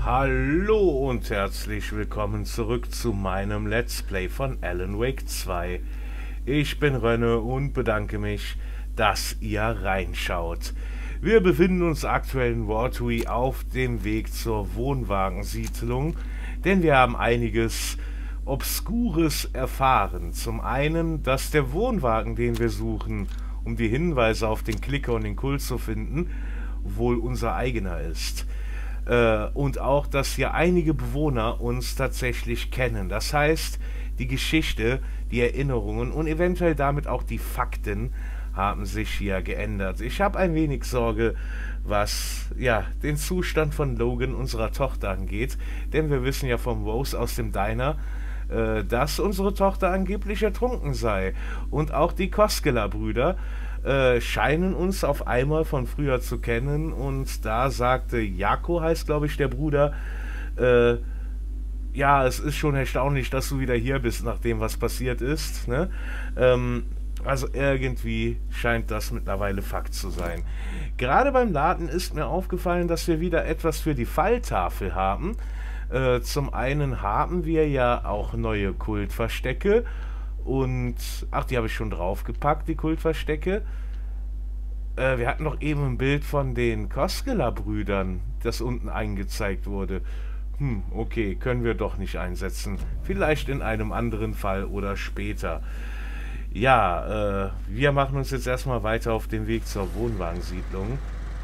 Hallo und herzlich willkommen zurück zu meinem Let's Play von Alan Wake 2. Ich bin Rönne und bedanke mich, dass ihr reinschaut. Wir befinden uns aktuell in Wartui auf dem Weg zur Wohnwagensiedlung, denn wir haben einiges Obskures erfahren. Zum einen, dass der Wohnwagen, den wir suchen, um die Hinweise auf den Klicker und den Kult zu finden, wohl unser eigener ist. Und auch, dass hier einige Bewohner uns tatsächlich kennen. Das heißt, die Geschichte, die Erinnerungen und eventuell damit auch die Fakten haben sich hier geändert. Ich habe ein wenig Sorge, was den Zustand von Logan, unserer Tochter, angeht. Denn wir wissen ja vom Rose aus dem Diner, dass unsere Tochter angeblich ertrunken sei. Und auch die Koskela-Brüder scheinen uns auf einmal von früher zu kennen, und da sagte Jako, heißt glaube ich der Bruder, ja, es ist schon erstaunlich, dass du wieder hier bist, nachdem was passiert ist, ne? Also irgendwie scheint das mittlerweile Fakt zu sein. Gerade beim Laden ist mir aufgefallen, dass wir wieder etwas für die Falltafel haben. Zum einen haben wir ja auch neue Kultverstecke. Und, ach, die habe ich schon draufgepackt, die Kultverstecke. Wir hatten doch eben ein Bild von den Koskela-Brüdern, das unten eingezeigt wurde. Okay, können wir doch nicht einsetzen. Vielleicht in einem anderen Fall oder später. Ja, wir machen uns jetzt erstmal weiter auf den Weg zur Wohnwagensiedlung.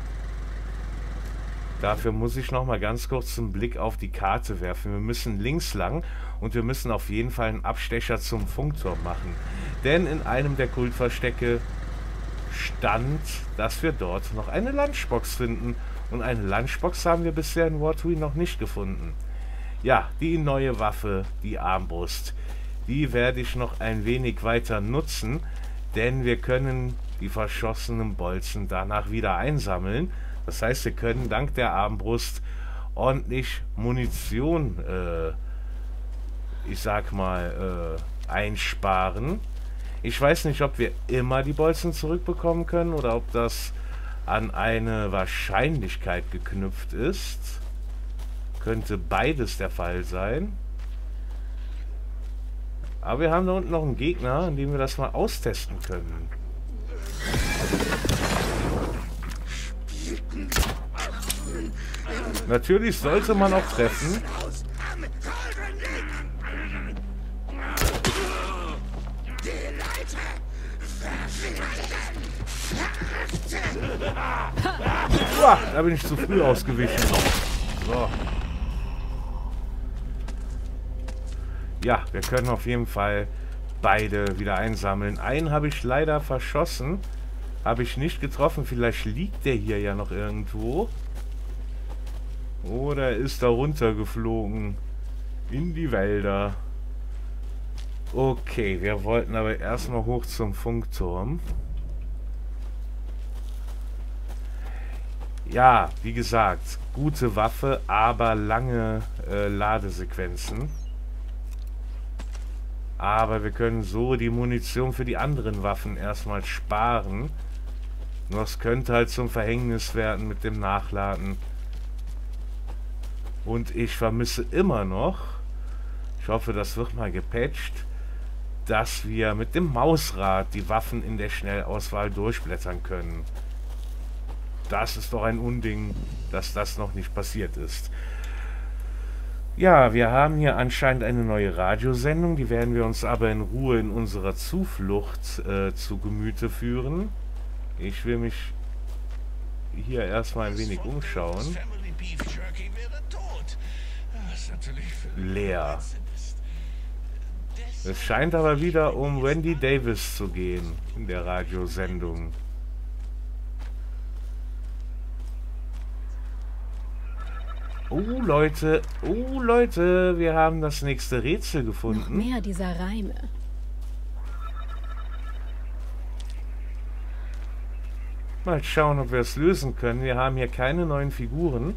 Dafür muss ich noch mal ganz kurz einen Blick auf die Karte werfen. Wir müssen links lang und wir müssen auf jeden Fall einen Abstecher zum Funkturm machen. Denn in einem der Kultverstecke stand, dass wir dort noch eine Lunchbox finden. Und eine Lunchbox haben wir bisher in Wartui noch nicht gefunden. Ja, die neue Waffe, die Armbrust, die werde ich noch ein wenig weiter nutzen. Denn wir können die verschossenen Bolzen danach wieder einsammeln. Das heißt, wir können dank der Armbrust ordentlich Munition, ich sag mal, einsparen. Ich weiß nicht, ob wir immer die Bolzen zurückbekommen können oder ob das an eine Wahrscheinlichkeit geknüpft ist. Könnte beides der Fall sein. Aber wir haben da unten noch einen Gegner, an dem wir das mal austesten können. Natürlich sollte man auch treffen. Uah, da bin ich zu früh ausgewichen. So. Ja, wir können auf jeden Fall beide wieder einsammeln. Einen habe ich leider verschossen. Habe ich nicht getroffen. Vielleicht liegt der hier ja noch irgendwo. Oder ist da runtergeflogen in die Wälder. Okay, wir wollten aber erstmal hoch zum Funkturm. Ja, wie gesagt, gute Waffe, aber lange Ladesequenzen. Aber wir können so die Munition für die anderen Waffen erstmal sparen. Nur es könnte halt zum Verhängnis werden mit dem Nachladen. Und ich vermisse immer noch, ich hoffe, das wird mal gepatcht, dass wir mit dem Mausrad die Waffen in der Schnellauswahl durchblättern können. Das ist doch ein Unding, dass das noch nicht passiert ist. Ja, wir haben hier anscheinend eine neue Radiosendung, die werden wir uns aber in Ruhe in unserer Zuflucht zu Gemüte führen. Ich will mich hier erstmal ein wenig umschauen. Leer. Es scheint aber wieder um Wendy Davis zu gehen in der Radiosendung. Oh Leute, wir haben das nächste Rätsel gefunden. Noch mehr dieser Reime. Mal schauen, ob wir es lösen können. Wir haben hier keine neuen Figuren.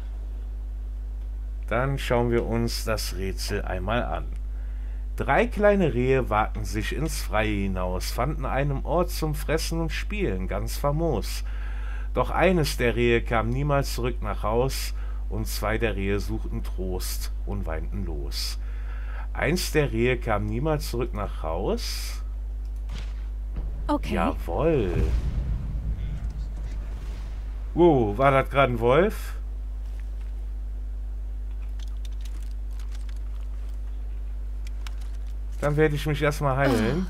Dann schauen wir uns das Rätsel einmal an. 3 kleine Rehe wagten sich ins Freie hinaus, fanden einen Ort zum Fressen und Spielen, ganz famos. Doch eines der Rehe kam niemals zurück nach Haus und 2 der Rehe suchten Trost und weinten los. Eins der Rehe kam niemals zurück nach Haus. Okay. Jawohl. Wow, war das gerade ein Wolf? Dann werde ich mich erstmal heilen.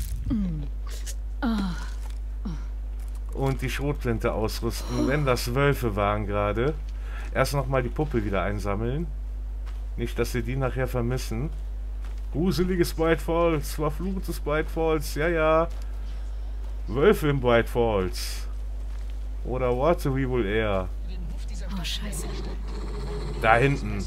Und die Schrotflinte ausrüsten, wenn das Wölfe waren gerade. Erst nochmal die Puppe wieder einsammeln. Nicht, dass sie die nachher vermissen. Gruseliges Bright Falls, verfluchtes Bright Falls, ja, ja. Wölfe im Bright Falls. Oder Water Weevil eher. Oh, scheiße. Da hinten.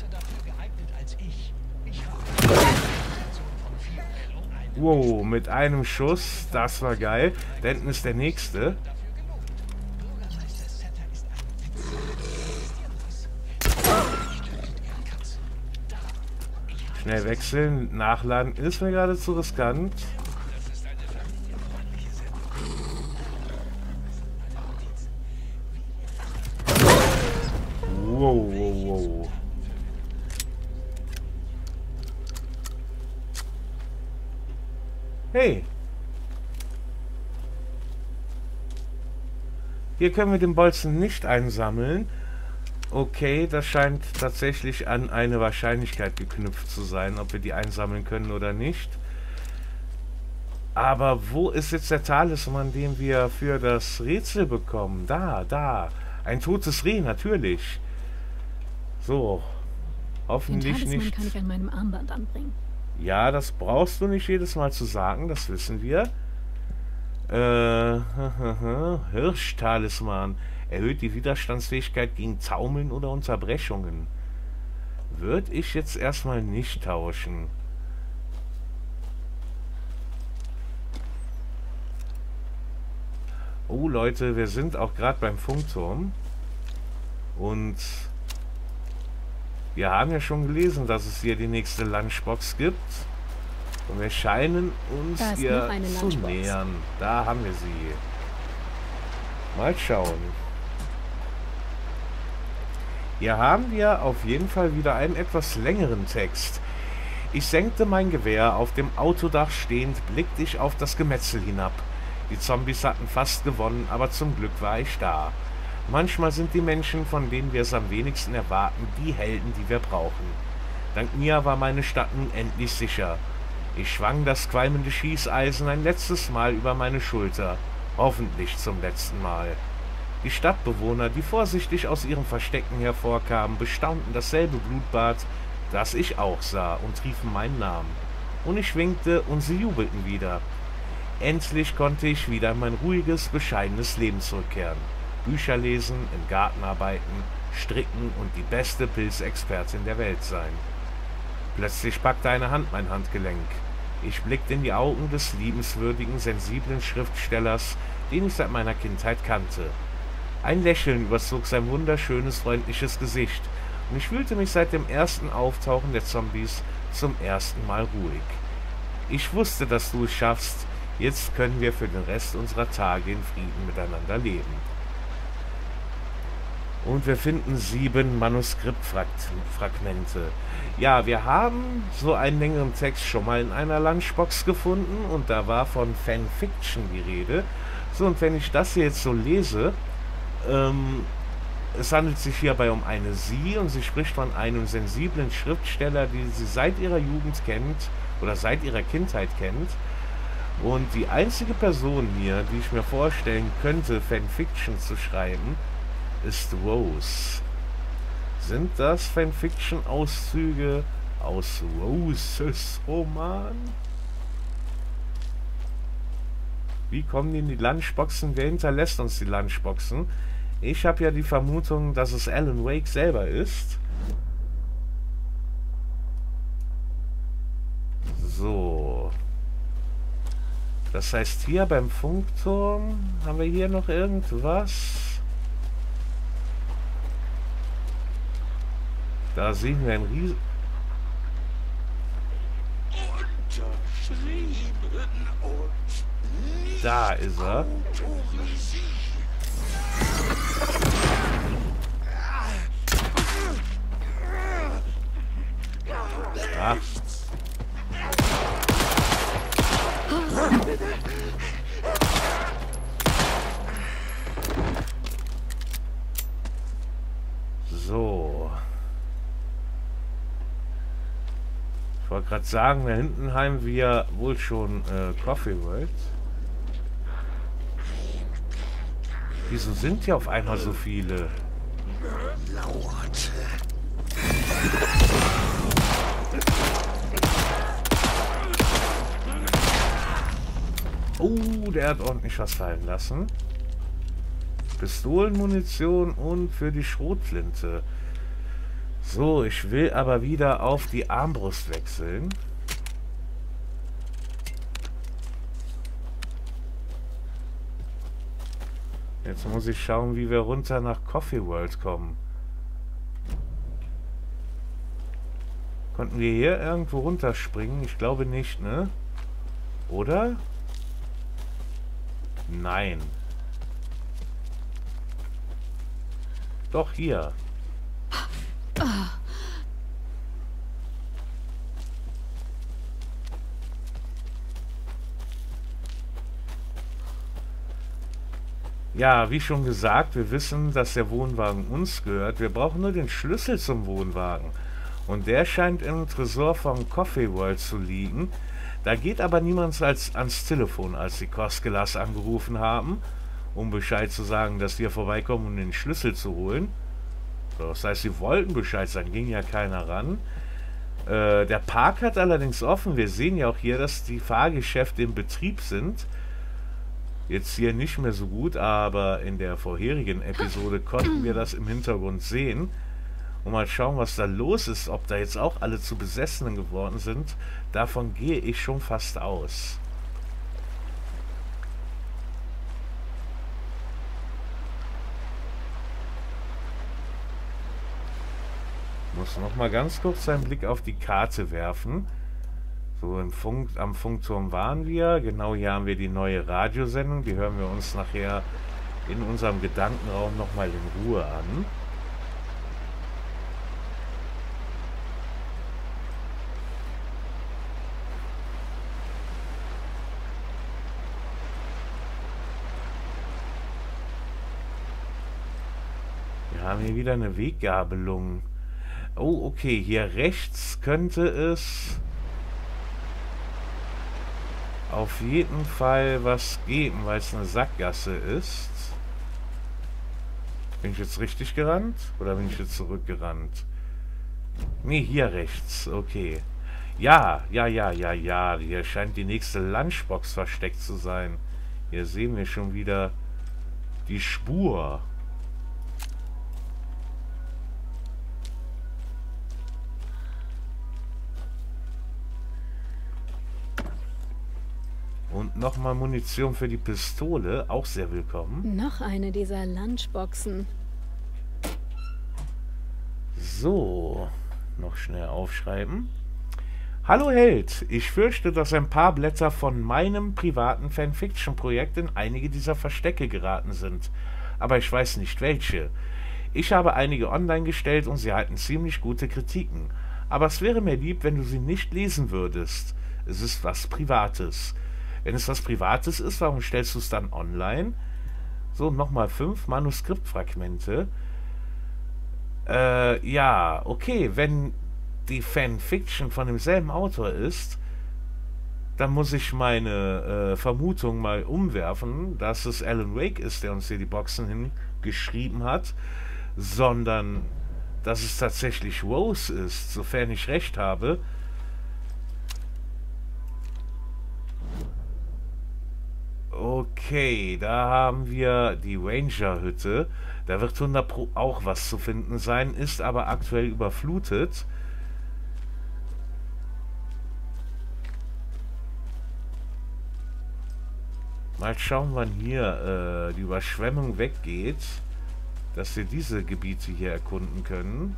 Wow, mit einem Schuss, das war geil. Da hinten ist der nächste. Schnell wechseln, nachladen. Ist mir gerade zu riskant. Wow, wow, wow. Hey. Hier können wir den Bolzen nicht einsammeln. Okay, das scheint tatsächlich an eine Wahrscheinlichkeit geknüpft zu sein, ob wir die einsammeln können oder nicht. Aber wo ist jetzt der Talisman, den wir für das Rätsel bekommen? Da. Ein totes Reh, natürlich. So. Hoffentlich Den Talisman nicht. kann ich an meinem Armband anbringen. Ja, das brauchst du nicht jedes Mal zu sagen, das wissen wir. Hirschtalisman. Erhöht die Widerstandsfähigkeit gegen Taumeln oder Unterbrechungen. Würde ich jetzt erstmal nicht tauschen. Oh Leute, wir sind auch gerade beim Funkturm. Und wir haben ja schon gelesen, dass es hier die nächste Lunchbox gibt. Und wir scheinen uns ihr zu nähern. Da haben wir sie. Mal schauen. Hier haben wir auf jeden Fall wieder einen etwas längeren Text. Ich senkte mein Gewehr, auf dem Autodach stehend, blickte ich auf das Gemetzel hinab. Die Zombies hatten fast gewonnen, aber zum Glück war ich da. Manchmal sind die Menschen, von denen wir es am wenigsten erwarten, die Helden, die wir brauchen. Dank mir war meine Stadt nun endlich sicher. Ich schwang das qualmende Schießeisen ein letztes Mal über meine Schulter. Hoffentlich zum letzten Mal. Die Stadtbewohner, die vorsichtig aus ihren Verstecken hervorkamen, bestaunten dasselbe Blutbad, das ich auch sah, und riefen meinen Namen. Und ich winkte, und sie jubelten wieder. Endlich konnte ich wieder in mein ruhiges, bescheidenes Leben zurückkehren. Bücher lesen, im Garten arbeiten, stricken und die beste Pilzexpertin der Welt sein. Plötzlich packte eine Hand mein Handgelenk. Ich blickte in die Augen des liebenswürdigen, sensiblen Schriftstellers, den ich seit meiner Kindheit kannte. Ein Lächeln überzog sein wunderschönes, freundliches Gesicht, und ich fühlte mich seit dem ersten Auftauchen der Zombies zum ersten Mal ruhig. Ich wusste, dass du es schaffst. Jetzt können wir für den Rest unserer Tage in Frieden miteinander leben. Und wir finden 7 Manuskriptfragmente. Ja, wir haben so einen längeren Text schon mal in einer Lunchbox gefunden und da war von Fanfiction die Rede. So, und wenn ich das hier jetzt so lese, es handelt sich hierbei um eine Sie und sie spricht von einem sensiblen Schriftsteller, den sie seit ihrer Jugend kennt oder seit ihrer Kindheit kennt. Und die einzige Person hier, die ich mir vorstellen könnte, Fanfiction zu schreiben, ist Rose. Sind das Fanfiction-Auszüge aus Roses Roman? Wie kommen die in die Lunchboxen? Wer hinterlässt uns die Lunchboxen? Ich habe ja die Vermutung, dass es Alan Wake selber ist. So. Das heißt, hier beim Funkturm haben wir hier noch irgendwas. Da sehen wir ein Riesen... Da ist er. Ach. So. Ich wollte gerade sagen, da hinten haben wir wohl schon Coffee World. Wieso sind hier auf einmal so viele? Oh, der hat ordentlich was fallen lassen. Pistolenmunition und für die Schrotflinte. So, ich will aber wieder auf die Armbrust wechseln. Jetzt muss ich schauen, wie wir runter nach Coffee World kommen. Konnten wir hier irgendwo runterspringen? Ich glaube nicht, ne? Oder? Nein. Doch, hier. Ja, wie schon gesagt, wir wissen, dass der Wohnwagen uns gehört. Wir brauchen nur den Schlüssel zum Wohnwagen. Und der scheint im Tresor von Coffee World zu liegen. Da geht aber niemand ans Telefon, als die Koskelas angerufen haben, um Bescheid zu sagen, dass wir vorbeikommen, um den Schlüssel zu holen. Das heißt, sie wollten Bescheid sagen, ging ja keiner ran. Der Park hat allerdings offen. Wir sehen ja auch hier, dass die Fahrgeschäfte in Betrieb sind. Jetzt hier nicht mehr so gut, aber in der vorherigen Episode konnten wir das im Hintergrund sehen. Und mal schauen, was da los ist, ob da jetzt auch alle zu Besessenen geworden sind. Davon gehe ich schon fast aus. Muss noch mal ganz kurz einen Blick auf die Karte werfen. So, am Funkturm waren wir. Genau hier haben wir die neue Radiosendung. Die hören wir uns nachher in unserem Gedankenraum noch mal in Ruhe an. Wir haben hier wieder eine Weggabelung. Oh, okay, hier rechts könnte es auf jeden Fall was geben, weil es eine Sackgasse ist. Bin ich jetzt richtig gerannt? Oder bin ich jetzt zurückgerannt? Nee, hier rechts. Okay. Ja. Hier scheint die nächste Lunchbox versteckt zu sein. Hier sehen wir schon wieder die Spur. Und nochmal Munition für die Pistole. Auch sehr willkommen. Noch eine dieser Lunchboxen. So. Noch schnell aufschreiben. Hallo Held. Ich fürchte, dass ein paar Blätter von meinem privaten Fanfiction-Projekt in einige dieser Verstecke geraten sind. Aber ich weiß nicht welche. Ich habe einige online gestellt und sie erhalten ziemlich gute Kritiken. Aber es wäre mir lieb, wenn du sie nicht lesen würdest. Es ist was Privates. Wenn es was Privates ist, warum stellst du es dann online? So, nochmal 5 Manuskriptfragmente. Ja, okay, wenn die Fanfiction von demselben Autor ist, dann muss ich meine Vermutung mal umwerfen, dass es Alan Wake ist, der uns hier die Boxen hingeschrieben hat, sondern dass es tatsächlich Rose ist, sofern ich recht habe. Okay, da haben wir die Ranger-Hütte. Da wird 100% auch was zu finden sein, ist aber aktuell überflutet. Mal schauen, wann hier die Überschwemmung weggeht, dass wir diese Gebiete hier erkunden können.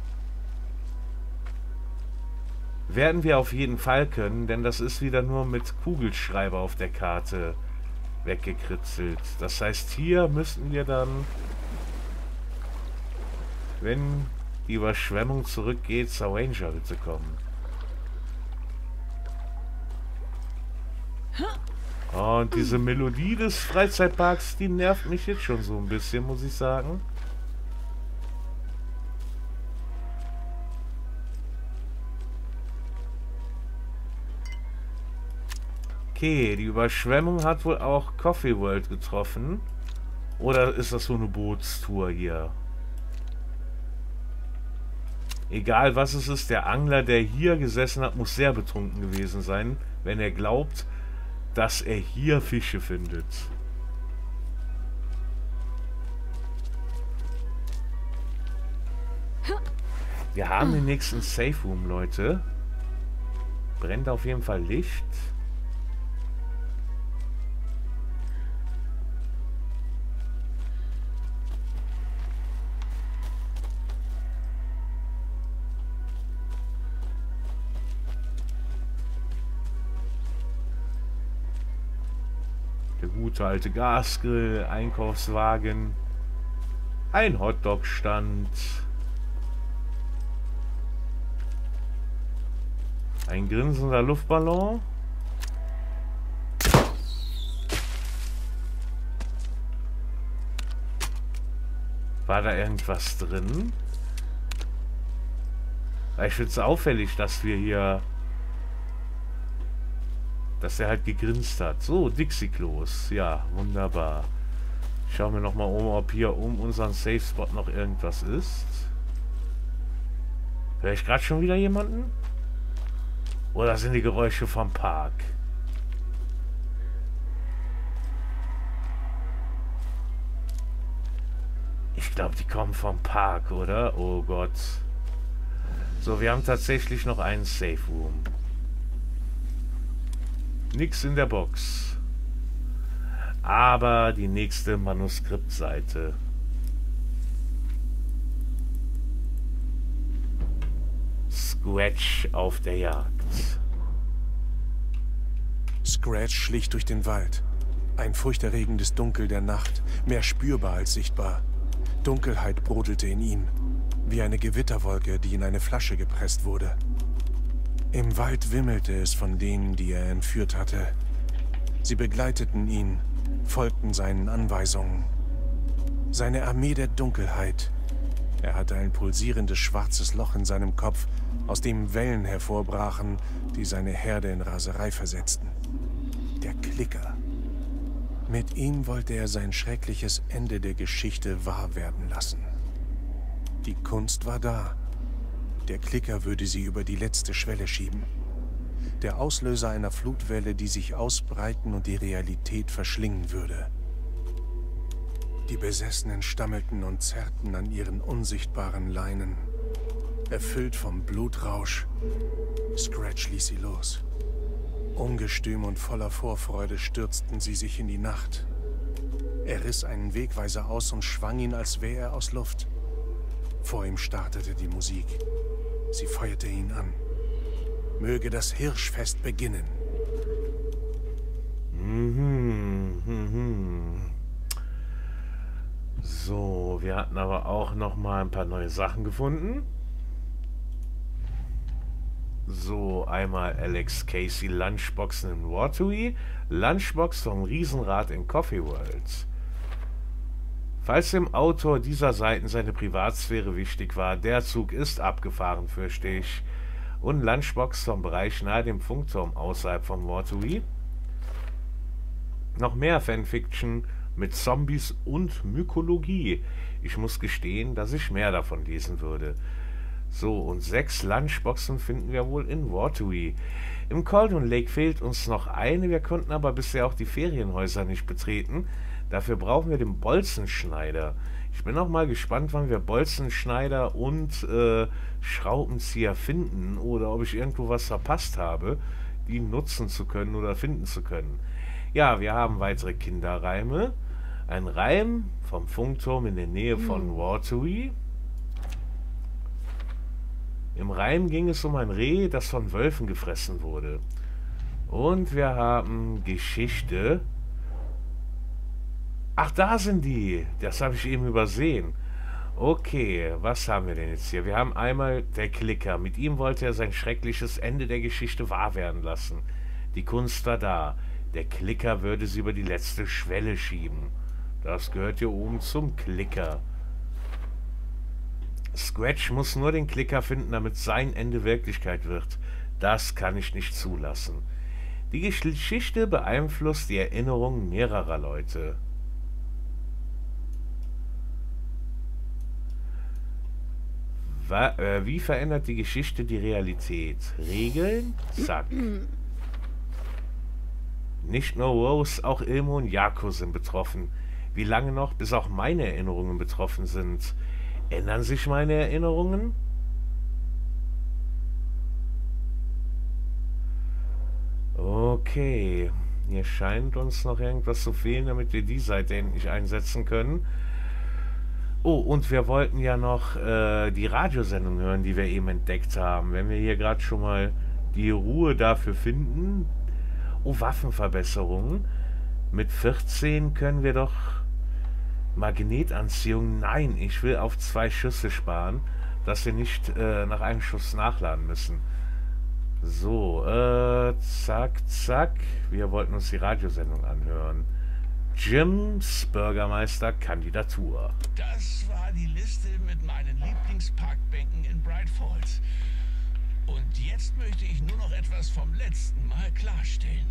Werden wir auf jeden Fall können, denn das ist wieder nur mit Kugelschreiber auf der Karte weggekritzelt. Das heißt, hier müssten wir dann, wenn die Überschwemmung zurückgeht, zur Ranger-Hütte kommen. Und diese Melodie des Freizeitparks, die nervt mich jetzt schon so ein bisschen, muss ich sagen. Okay, die Überschwemmung hat wohl auch Coffee World getroffen. Oder ist das so eine Bootstour hier? Egal was es ist, der Angler, der hier gesessen hat, muss sehr betrunken gewesen sein, wenn er glaubt, dass er hier Fische findet. Wir haben den nächsten Safe Room, Leute. Brennt auf jeden Fall Licht. Der gute alte Gasgrill, Einkaufswagen, ein Hotdog-Stand, ein grinsender Luftballon, war da irgendwas drin? Ich finde es auffällig, dass wir hier... dass er halt gegrinst hat. So, Dixie-Klos. Ja, wunderbar. Schauen wir nochmal um, ob hier um unseren Safe-Spot noch irgendwas ist. Höre ich gerade schon wieder jemanden? Oder sind die Geräusche vom Park? Ich glaube, die kommen vom Park, oder? Oh Gott. So, wir haben tatsächlich noch einen Safe Room. Nix in der Box. Aber die nächste Manuskriptseite. Scratch auf der Jagd. Scratch schlich durch den Wald. Ein furchterregendes Dunkel der Nacht, mehr spürbar als sichtbar. Dunkelheit brodelte in ihm, wie eine Gewitterwolke, die in eine Flasche gepresst wurde. Im Wald wimmelte es von denen, die er entführt hatte. Sie begleiteten ihn, folgten seinen Anweisungen. Seine Armee der Dunkelheit. Er hatte ein pulsierendes schwarzes Loch in seinem Kopf, aus dem Wellen hervorbrachen, die seine Herde in Raserei versetzten. Der Klicker. Mit ihm wollte er sein schreckliches Ende der Geschichte wahr werden lassen. Die Kunst war da. Der Klicker würde sie über die letzte Schwelle schieben. Der Auslöser einer Flutwelle, die sich ausbreiten und die Realität verschlingen würde. Die Besessenen stammelten und zerrten an ihren unsichtbaren Leinen. Erfüllt vom Blutrausch, Scratch ließ sie los. Ungestüm und voller Vorfreude stürzten sie sich in die Nacht. Er riss einen Wegweiser aus und schwang ihn, als wäre er aus Luft. Vor ihm startete die Musik. Sie feuerte ihn an. Möge das Hirschfest beginnen. So, wir hatten aber auch noch mal ein paar neue Sachen gefunden. So, einmal Alex Casey Lunchboxen in Waterway, Lunchbox vom Riesenrad in Coffee World. Falls dem Autor dieser Seiten seine Privatsphäre wichtig war, der Zug ist abgefahren, fürchte ich. Und Lunchbox vom Bereich nahe dem Funkturm außerhalb von Waterway. Noch mehr Fanfiction mit Zombies und Mykologie. Ich muss gestehen, dass ich mehr davon lesen würde. So, und 6 Lunchboxen finden wir wohl in Waterway. Im Cauldron Lake fehlt uns noch eine, wir konnten aber bisher auch die Ferienhäuser nicht betreten. Dafür brauchen wir den Bolzenschneider. Ich bin auch mal gespannt, wann wir Bolzenschneider und Schraubenzieher finden oder ob ich irgendwo was verpasst habe, die nutzen zu können oder finden zu können. Ja, wir haben weitere Kinderreime. Ein Reim vom Funkturm in der Nähe von Waterway. Im Reim ging es um ein Reh, das von Wölfen gefressen wurde. Und wir haben Geschichte. Ach, da sind die. Das habe ich eben übersehen. Okay, was haben wir denn jetzt hier? Wir haben einmal der Klicker. Mit ihm wollte er sein schreckliches Ende der Geschichte wahr werden lassen. Die Kunst war da. Der Klicker würde sie über die letzte Schwelle schieben. Das gehört hier oben zum Klicker. Scratch muss nur den Klicker finden, damit sein Ende Wirklichkeit wird. Das kann ich nicht zulassen. Die Geschichte beeinflusst die Erinnerungen mehrerer Leute. Wie verändert die Geschichte die Realität? Regeln? Zack. Nicht nur Rose, auch Ilmo und Jako sind betroffen. Wie lange noch, bis auch meine Erinnerungen betroffen sind? Ändern sich meine Erinnerungen? Okay. Hier scheint uns noch irgendwas zu fehlen, damit wir die Seite endlich einsetzen können. Oh, und wir wollten ja noch die Radiosendung hören, die wir eben entdeckt haben. Wenn wir hier gerade schon mal die Ruhe dafür finden. Oh, Waffenverbesserungen. Mit 14 können wir doch Magnetanziehung. Nein, ich will auf 2 Schüsse sparen, dass wir nicht nach einem Schuss nachladen müssen. So, zack, zack. Wir wollten uns die Radiosendung anhören. Jims Bürgermeisterkandidatur. Das war die Liste mit meinen Lieblingsparkbänken in Bright Falls. Und jetzt möchte ich nur noch etwas vom letzten Mal klarstellen.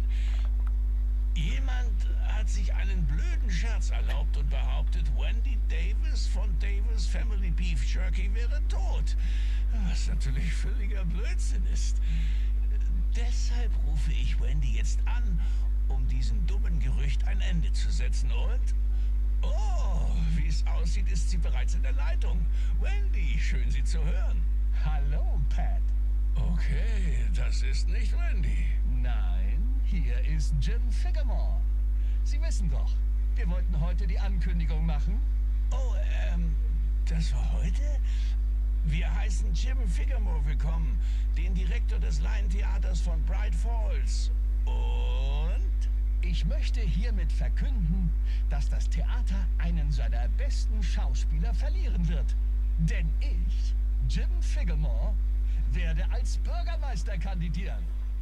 Jemand hat sich einen blöden Scherz erlaubt und behauptet, Wendy Davis von Davis Family Beef Jerky wäre tot. Was natürlich völliger Blödsinn ist. Deshalb rufe ich Wendy jetzt an, um diesem dummen Gerücht ein Ende zu setzen. Und, oh, wie es aussieht, ist sie bereits in der Leitung. Wendy, schön Sie zu hören. Hallo, Pat. Okay, das ist nicht Wendy. Nein, hier ist Jim Figgemore. Sie wissen doch, wir wollten heute die Ankündigung machen. Oh, das war heute? Wir heißen Jim Figgemore willkommen, den Direktor des Laientheaters von Bright Falls. Und? Ich möchte hiermit verkünden, dass das Theater einen seiner besten Schauspieler verlieren wird. Denn ich, Jim Figgemore, werde als Bürgermeister kandidieren.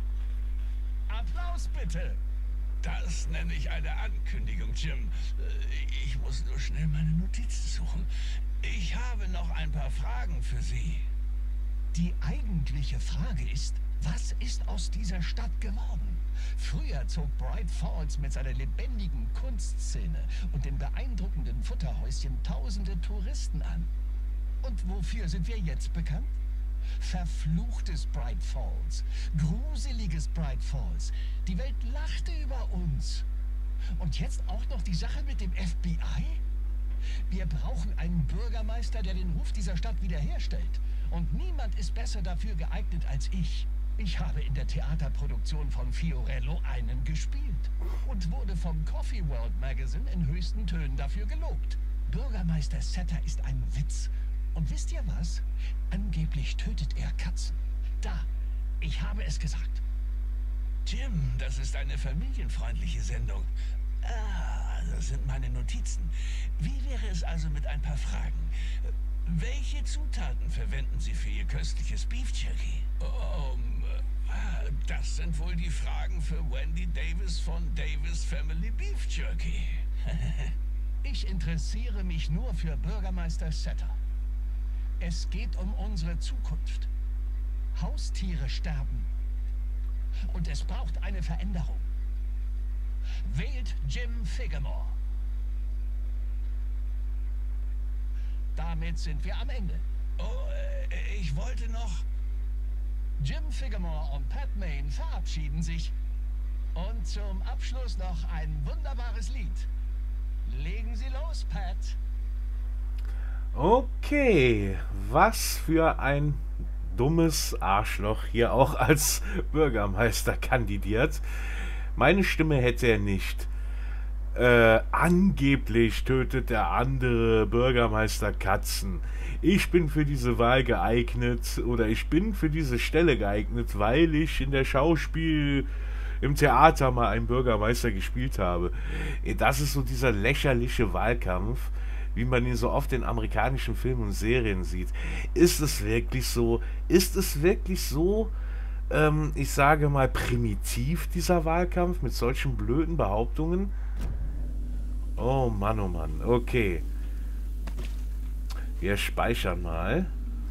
Applaus bitte! Das nenne ich eine Ankündigung, Jim. Ich muss nur schnell meine Notizen suchen. Ich habe noch ein paar Fragen für Sie. Die eigentliche Frage ist, was ist aus dieser Stadt geworden? Früher zog Bright Falls mit seiner lebendigen Kunstszene und den beeindruckenden Futterhäuschen tausende Touristen an. Und wofür sind wir jetzt bekannt? Verfluchtes Bright Falls, gruseliges Bright Falls. Die Welt lachte über uns. Und jetzt auch noch die Sache mit dem FBI? Wir brauchen einen Bürgermeister, der den Ruf dieser Stadt wiederherstellt. Und niemand ist besser dafür geeignet als ich. Ich habe in der Theaterproduktion von Fiorello einen gespielt und wurde vom Coffee World Magazine in höchsten Tönen dafür gelobt. Bürgermeister Setter ist ein Witz. Und wisst ihr was? Angeblich tötet er Katzen. Da, ich habe es gesagt. Jim, das ist eine familienfreundliche Sendung. Ah, das sind meine Notizen. Wie wäre es also mit ein paar Fragen? Welche Zutaten verwenden Sie für Ihr köstliches Beef Jerky? Das sind wohl die Fragen für Wendy Davis von Davis Family Beef Jerky. Ich interessiere mich nur für Bürgermeister Setter. Es geht um unsere Zukunft. Haustiere sterben. Und es braucht eine Veränderung. Wählt Jim Figgemore. Damit sind wir am Ende. Oh, ich wollte noch... Jim Figgemore und Pat Main verabschieden sich. Und zum Abschluss noch ein wunderbares Lied. Legen Sie los, Pat. Okay, was für ein dummes Arschloch hier auch als Bürgermeister kandidiert. Meine Stimme hätte er nicht. Angeblich tötet der andere Bürgermeister Katzen. Ich bin für diese Wahl geeignet oder ich bin für diese Stelle geeignet, weil ich in der Schauspiel im Theater mal einen Bürgermeister gespielt habe. Das ist so dieser lächerliche Wahlkampf, wie man ihn so oft in amerikanischen Filmen und Serien sieht. Ist es wirklich so? Ist es wirklich so? ich sage mal, primitiv, dieser Wahlkampf mit solchen blöden Behauptungen. Oh Mann, okay. Wir speichern mal.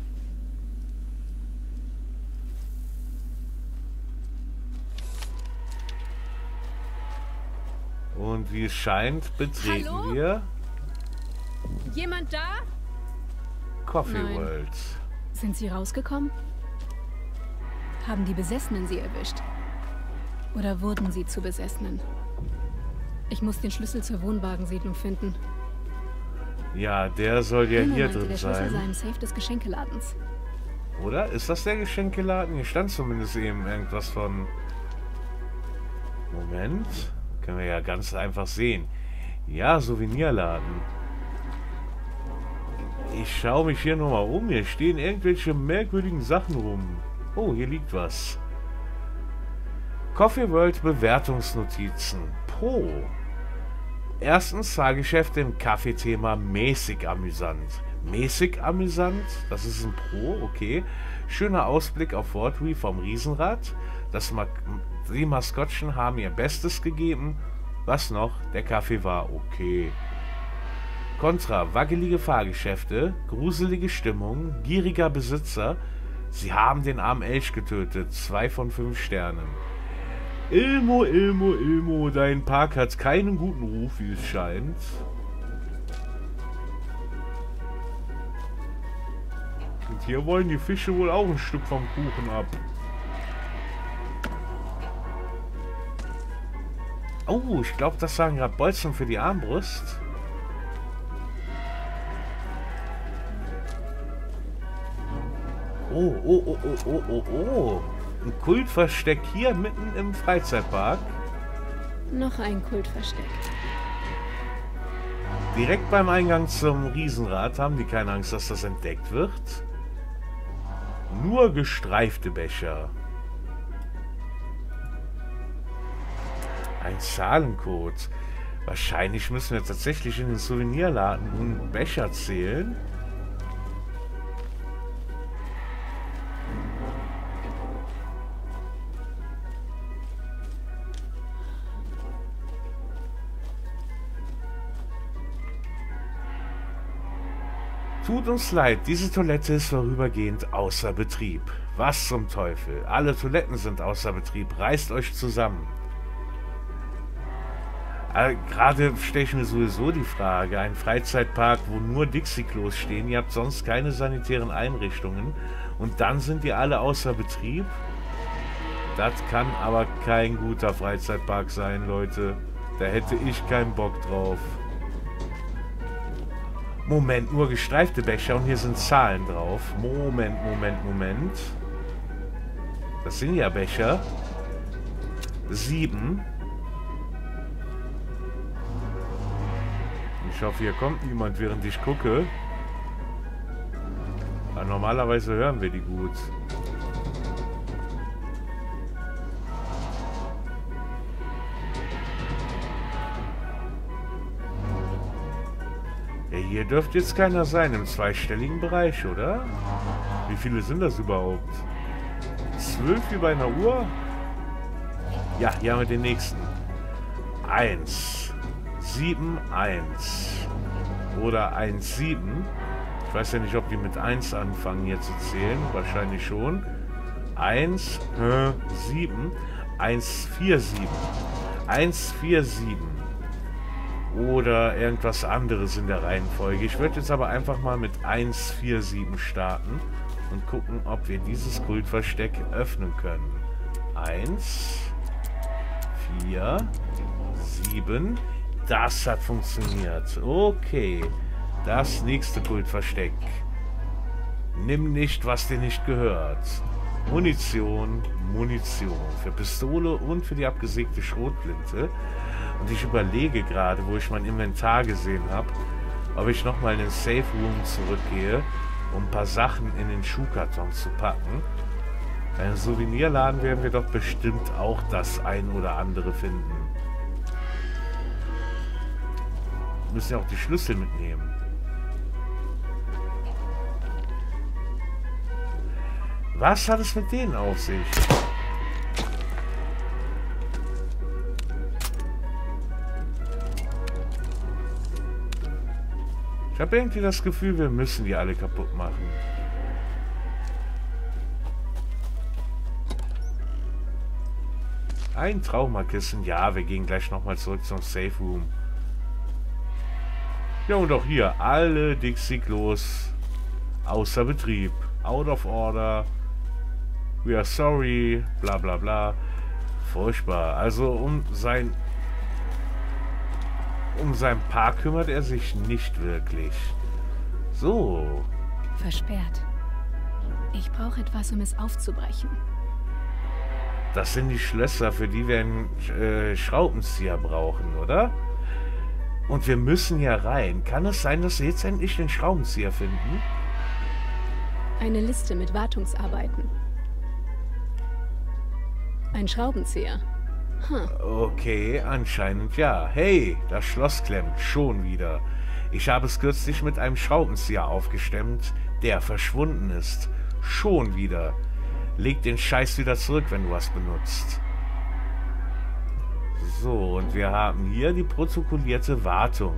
Und wie es scheint, betreten Hallo? wir Jemand da? Coffee Nein. World. Sind Sie rausgekommen? Haben die Besessenen Sie erwischt? Oder wurden Sie zu Besessenen? Ich muss den Schlüssel zur Wohnwagensiedlung finden. Ja, der soll ja Bruno hier meinte, drin der Schlüssel sei sein. im Safe des Geschenkeladens. Oder? Ist das der Geschenkeladen? Hier stand zumindest eben irgendwas von... Moment. Können wir ja ganz einfach sehen. Ja, Souvenirladen. Ich schaue mich hier nochmal um. Hier stehen irgendwelche merkwürdigen Sachen rum. Oh, hier liegt was. Coffee World Bewertungsnotizen. Pro. Erstens, Fahrgeschäfte im Kaffeethema mäßig amüsant. Mäßig amüsant? Das ist ein Pro, okay. Schöner Ausblick auf Wardry vom Riesenrad. Die Maskottchen haben ihr Bestes gegeben. Was noch? Der Kaffee war okay. Kontra, wackelige Fahrgeschäfte, gruselige Stimmung, gieriger Besitzer. Sie haben den armen Elch getötet. 2 von 5 Sternen. Ilmo, dein Park hat keinen guten Ruf, wie es scheint. Und hier wollen die Fische wohl auch ein Stück vom Kuchen ab. Oh, ich glaube, das waren gerade Bolzen für die Armbrust. Oh. Ein Kultversteck hier mitten im Freizeitpark. Noch ein Kultversteck. Direkt beim Eingang zum Riesenrad haben die keine Angst, dass das entdeckt wird. Nur gestreifte Becher. Ein Zahlencode. Wahrscheinlich müssen wir tatsächlich in den Souvenirladen und Becher zählen. Tut uns leid, diese Toilette ist vorübergehend außer Betrieb. Was zum Teufel? Alle Toiletten sind außer Betrieb. Reißt euch zusammen. Gerade stelle ich mir sowieso die Frage, ein Freizeitpark, wo nur Dixie-Klos stehen, ihr habt sonst keine sanitären Einrichtungen und dann sind die alle außer Betrieb? Das kann aber kein guter Freizeitpark sein, Leute. Da hätte ich keinen Bock drauf. Moment, nur gestreifte Becher und hier sind Zahlen drauf. Moment. Das sind ja Becher. 7. Ich hoffe, hier kommt niemand, während ich gucke. Aber normalerweise hören wir die gut. Ja, hier dürfte jetzt keiner sein im zweistelligen Bereich, oder? Wie viele sind das überhaupt? 12 wie bei einer Uhr? Ja, hier haben wir den nächsten. 1, 7, 1. Oder 1, 7. Ich weiß ja nicht, ob die mit 1 anfangen hier zu zählen. Wahrscheinlich schon. 1, 7. 1, 4, 7. 1, 4, 7. Oder irgendwas anderes in der Reihenfolge. Ich würde jetzt aber einfach mal mit 1, 4, 7 starten und gucken, ob wir dieses Kultversteck öffnen können. 1, 4, 7. Das hat funktioniert. Okay. Das nächste Kultversteck. Nimm nicht, was dir nicht gehört. Munition. Für Pistole und für die abgesägte Schrotflinte. Und ich überlege gerade, wo ich mein Inventar gesehen habe, ob ich nochmal in den Safe Room zurückgehe, um ein paar Sachen in den Schuhkarton zu packen. Bei einem Souvenirladen werden wir doch bestimmt auch das ein oder andere finden. Wir müssen ja auch die Schlüssel mitnehmen. Was hat es mit denen auf sich? Ich habe irgendwie das Gefühl, wir müssen die alle kaputt machen. Ein Traumakissen. Ja, wir gehen gleich nochmal zurück zum Safe Room. Ja, und auch hier alle Dixie-Klos außer Betrieb. Out of order. We are sorry. Bla bla bla. Furchtbar. Also um sein Park kümmert er sich nicht wirklich. So. Versperrt. Ich brauche etwas, um es aufzubrechen. Das sind die Schlösser, für die wir einen Schraubenzieher brauchen, oder? Und wir müssen hier rein. Kann es sein, dass wir jetzt endlich den Schraubenzieher finden? Eine Liste mit Wartungsarbeiten. Ein Schraubenzieher. Okay, anscheinend ja. Hey, das Schloss klemmt. Schon wieder. Ich habe es kürzlich mit einem Schraubenzieher aufgestemmt, der verschwunden ist. Schon wieder. Leg den Scheiß wieder zurück, wenn du was benutzt. So, und wir haben hier die protokollierte Wartung.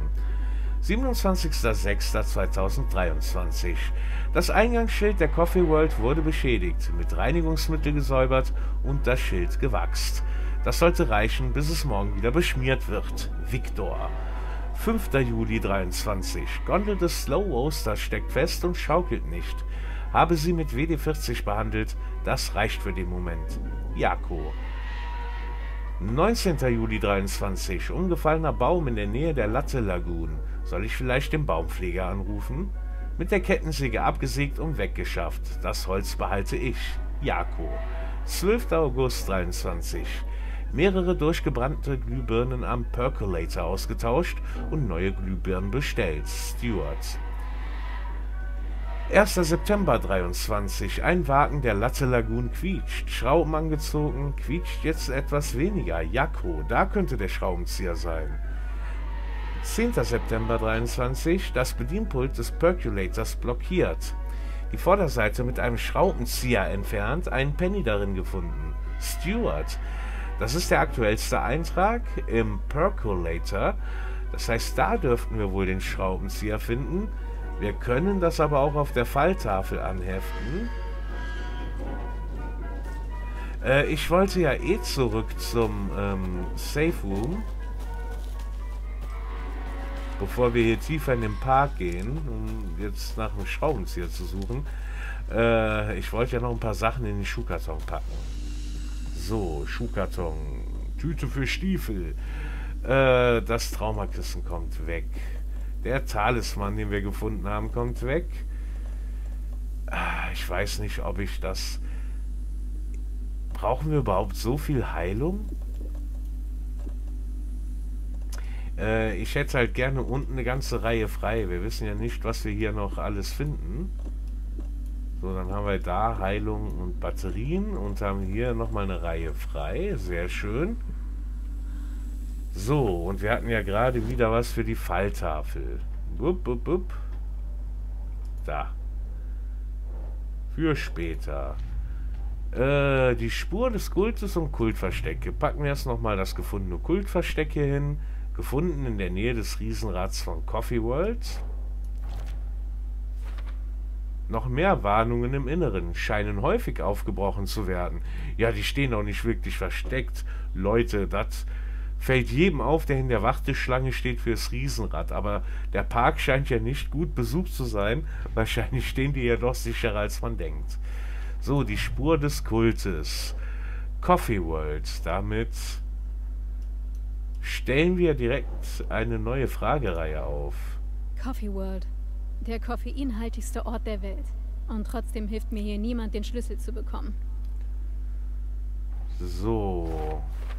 27.06.2023. Das Eingangsschild der Coffee World wurde beschädigt, mit Reinigungsmittel gesäubert und das Schild gewachst. Das sollte reichen, bis es morgen wieder beschmiert wird. Victor. 5. Juli 23. Gondel des Slow Roasters steckt fest und schaukelt nicht. Habe sie mit WD-40 behandelt, das reicht für den Moment. Jako. 19. Juli 23. Umgefallener Baum in der Nähe der Latte Lagoon. Soll ich vielleicht den Baumpfleger anrufen? Mit der Kettensäge abgesägt und weggeschafft. Das Holz behalte ich. Jako. 12. August 23. Mehrere durchgebrannte Glühbirnen am Percolator ausgetauscht und neue Glühbirnen bestellt. Stuart. 1. September 23. Ein Wagen der Latte Lagoon quietscht. Schrauben angezogen, quietscht jetzt etwas weniger. Jako, da könnte der Schraubenzieher sein. 10. September 23. Das Bedienpult des Percolators blockiert. Die Vorderseite mit einem Schraubenzieher entfernt, einen Penny darin gefunden. Stuart. Das ist der aktuellste Eintrag im Percolator. Das heißt, da dürften wir wohl den Schraubenzieher finden. Wir können das aber auch auf der Falltafel anheften. Ich wollte ja eh zurück zum Safe Room. Bevor wir hier tiefer in den Park gehen, um jetzt nach einem Schraubenzieher zu suchen. Ich wollte ja noch ein paar Sachen in den Schuhkarton packen. So, Schuhkarton. Tüte für Stiefel. Das Traumakissen kommt weg. Der Talisman, den wir gefunden haben, kommt weg. Ich weiß nicht, ob ich das... Brauchen wir überhaupt so viel Heilung? Ich hätte halt gerne unten eine ganze Reihe frei. Wir wissen ja nicht, was wir hier noch alles finden. So, dann haben wir da Heilung und Batterien und haben hier nochmal eine Reihe frei. Sehr schön. So, und wir hatten ja gerade wieder was für die Falltafel. Wupp, wupp, wupp. Da. Für später. Die Spur des Kultes und Kultverstecke. Packen wir erst nochmal das gefundene Kultversteck hier hin. Gefunden in der Nähe des Riesenrads von Coffee World. Noch mehr Warnungen im Inneren. Scheinen häufig aufgebrochen zu werden. Ja, die stehen auch nicht wirklich versteckt. Leute, das... fällt jedem auf, der in der Warteschlange steht fürs Riesenrad. Aber der Park scheint ja nicht gut besucht zu sein. Wahrscheinlich stehen die ja doch sicherer, als man denkt. So, die Spur des Kultes. Coffee World. Damit stellen wir direkt eine neue Fragereihe auf. Coffee World. Der koffeinhaltigste Ort der Welt. Und trotzdem hilft mir hier niemand, den Schlüssel zu bekommen. So...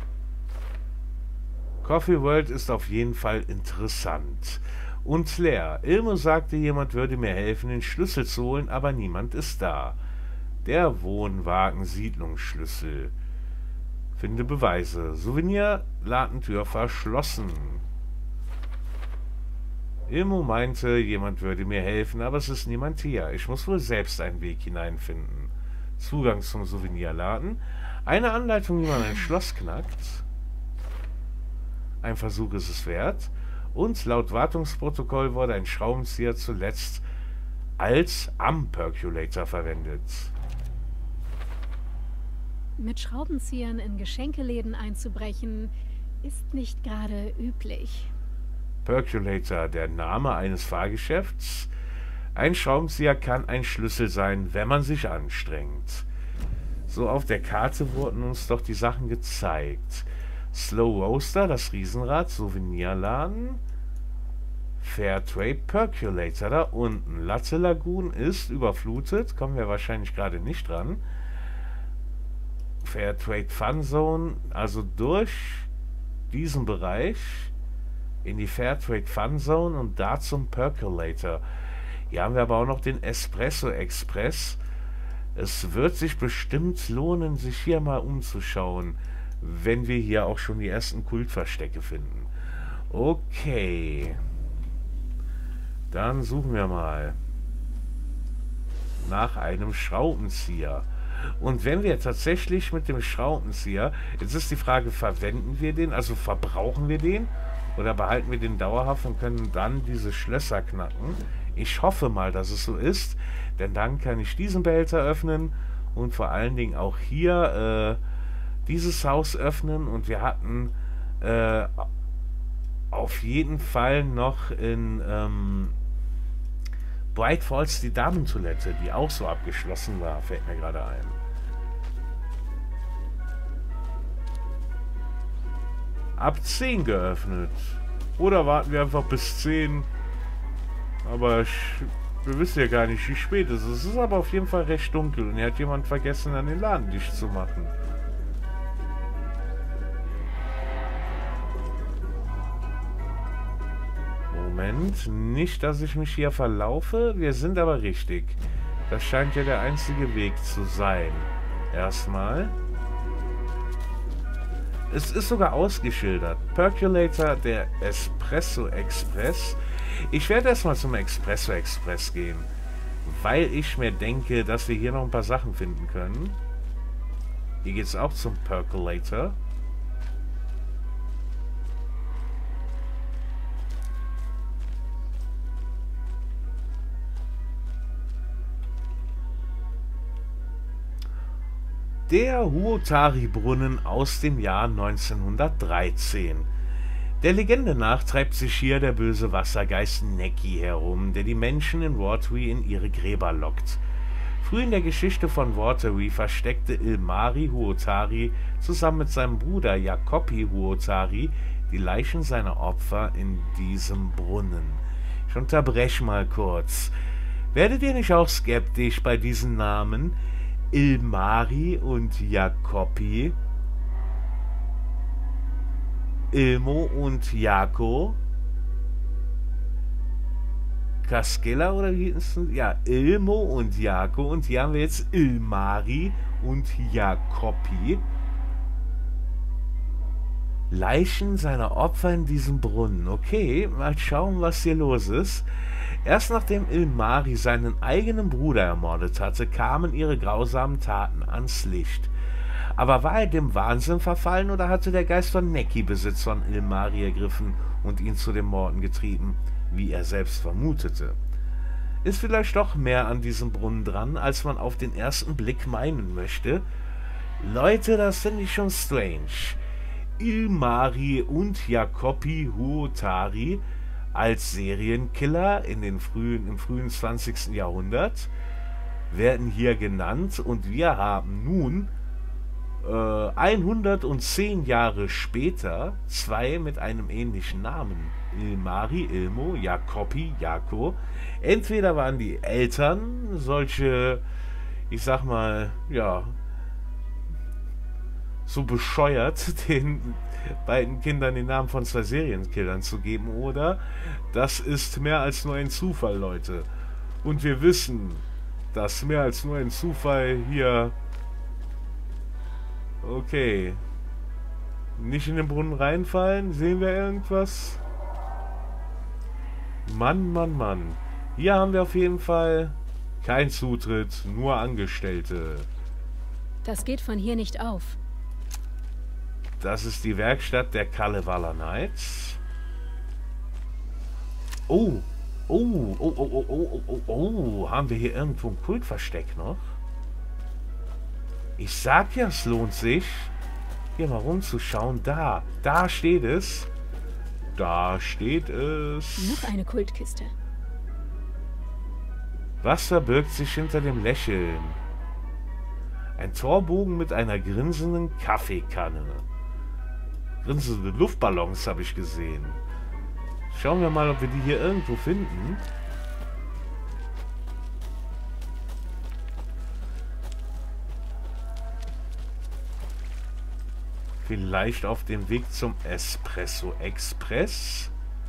Coffee World ist auf jeden Fall interessant. Und leer. Ilmo sagte, jemand würde mir helfen, den Schlüssel zu holen, aber niemand ist da. Der Wohnwagen-Siedlungsschlüssel. Finde Beweise. Souvenir, Ladentür verschlossen. Ilmo meinte, jemand würde mir helfen, aber es ist niemand hier. Ich muss wohl selbst einen Weg hineinfinden. Zugang zum Souvenirladen. Eine Anleitung, wie man ein Schloss knackt. Ein Versuch ist es wert. Und laut Wartungsprotokoll wurde ein Schraubenzieher zuletzt als am Percolator verwendet. Mit Schraubenziehern in Geschenkeläden einzubrechen, ist nicht gerade üblich. Percolator, der Name eines Fahrgeschäfts. Ein Schraubenzieher kann ein Schlüssel sein, wenn man sich anstrengt. So, auf der Karte wurden uns doch die Sachen gezeigt. Slow Roaster, das Riesenrad, Souvenirladen, Fairtrade, Percolator da unten. Latte Lagoon ist überflutet, kommen wir wahrscheinlich gerade nicht dran. Fairtrade Fun Zone, also durch diesen Bereich in die Fairtrade Fun Zone und da zum Percolator. Hier haben wir aber auch noch den Espresso Express. Es wird sich bestimmt lohnen, sich hier mal umzuschauen, wenn wir hier auch schon die ersten Kultverstecke finden. Okay. Dann suchen wir mal nach einem Schraubenzieher. Und wenn wir tatsächlich mit dem Schraubenzieher, jetzt ist die Frage, verwenden wir den, also verbrauchen wir den oder behalten wir den dauerhaft und können dann diese Schlösser knacken? Ich hoffe mal, dass es so ist, denn dann kann ich diesen Behälter öffnen und vor allen Dingen auch hier dieses Haus öffnen. Und wir hatten auf jeden Fall noch in Bright Falls die Damentoilette, die auch so abgeschlossen war, fällt mir gerade ein. Ab 10 geöffnet. Oder warten wir einfach bis 10. Aber wir wissen ja gar nicht, wie spät es ist. Es ist aber auf jeden Fall recht dunkel. Und hier hat jemand vergessen, dann den Laden dicht zu machen. Moment, nicht, dass ich mich hier verlaufe. Wir sind aber richtig. Das scheint ja der einzige Weg zu sein. Erstmal. Es ist sogar ausgeschildert. Percolator, der Espresso Express. Ich werde erstmal zum Espresso Express gehen, weil ich mir denke, dass wir hier noch ein paar Sachen finden können. Hier geht es auch zum Percolator. Der Huotari-Brunnen aus dem Jahr 1913. Der Legende nach treibt sich hier der böse Wassergeist Neki herum, der die Menschen in Watery in ihre Gräber lockt. Früh in der Geschichte von Watery versteckte Ilmari Huotari zusammen mit seinem Bruder Jacopi Huotari die Leichen seiner Opfer in diesem Brunnen. Ich unterbreche mal kurz. Werdet ihr nicht auch skeptisch bei diesen Namen? Ilmari und Jacopi, Ilmo und Jako, Cascella oder wie ist es? Ja, Ilmo und Jako, und hier haben wir jetzt Ilmari und Jacopi. Leichen seiner Opfer in diesem Brunnen. Okay, mal schauen, was hier los ist. Erst nachdem Ilmari seinen eigenen Bruder ermordet hatte, kamen ihre grausamen Taten ans Licht. Aber war er dem Wahnsinn verfallen oder hatte der Geist von Neki Besitz von Ilmari ergriffen und ihn zu den Morden getrieben, wie er selbst vermutete? Ist vielleicht doch mehr an diesem Brunnen dran, als man auf den ersten Blick meinen möchte? Leute, das finde ich schon strange. Ilmari und Jacopi Huotari als Serienkiller im frühen 20. Jahrhundert werden hier genannt, und wir haben nun 110 Jahre später zwei mit einem ähnlichen Namen. Ilmari, Ilmo, Jacopi, Jako. Entweder waren die Eltern solche, ich sag mal, ja, so bescheuert, den beiden Kindern den Namen von zwei Serienkillern zu geben, oder das ist mehr als nur ein Zufall, Leute. Und wir wissen, dass mehr als nur ein Zufall hier... Okay. Nicht in den Brunnen reinfallen? Sehen wir irgendwas? Mann, Mann, Mann. Hier haben wir auf jeden Fall keinen Zutritt, nur Angestellte. Das geht von hier nicht auf. Das ist die Werkstatt der Kalevala Knights. Oh. Oh. Haben wir hier irgendwo ein Kultversteck noch? Ich sag ja, es lohnt sich, hier mal rumzuschauen. Da steht es. Da steht es. Noch eine Kultkiste. Was verbirgt sich hinter dem Lächeln? Ein Torbogen mit einer grinsenden Kaffeekanne. Grinsende Luftballons habe ich gesehen. Schauen wir mal, ob wir die hier irgendwo finden. Vielleicht auf dem Weg zum Espresso Express.